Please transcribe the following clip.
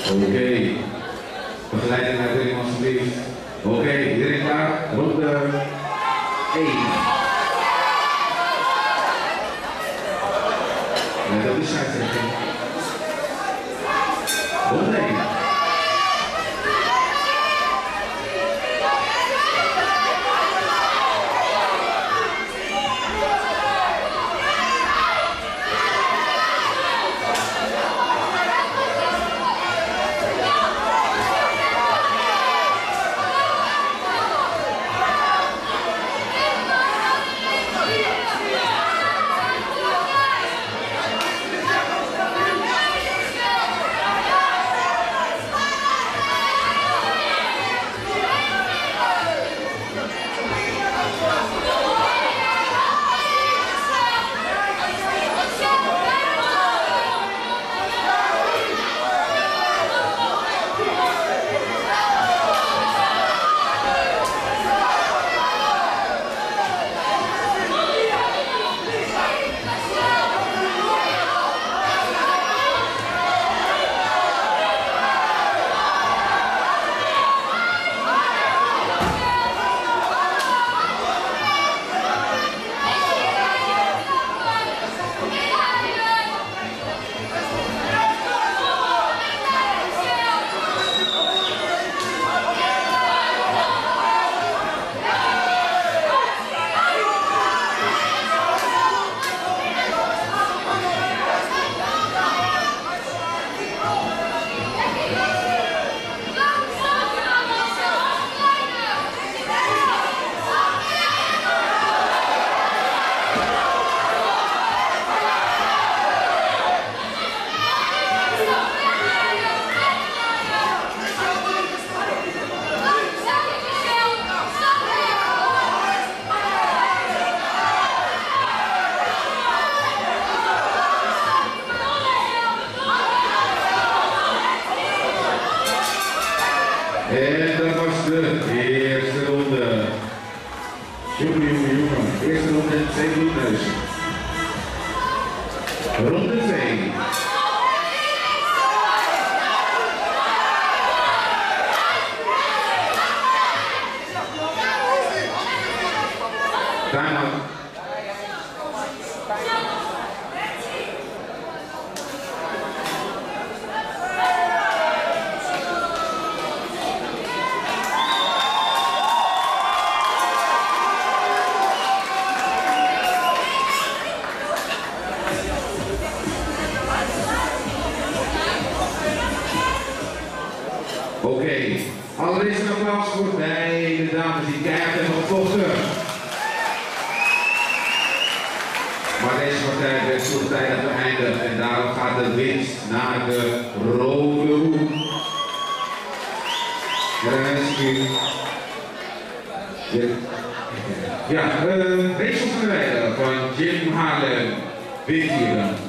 Oké. Begeleiding naar de alsjeblieft. Oké, iedereen klaar? Ronde 1. Ja, dat is scheidsrechter. Ronde 1. En dat was de eerste ronde. Jongen. Eerste ronde 2 minuten. Ronde 2. Time-out. Oké, allereerst een applaus voor de dames die keihard hebben gevochten. Maar deze partij werd vroegtijdig beëindigd en daarom gaat de winst naar de rode hoek. Ja, race van de rijder van Jim Haarlem wint hier.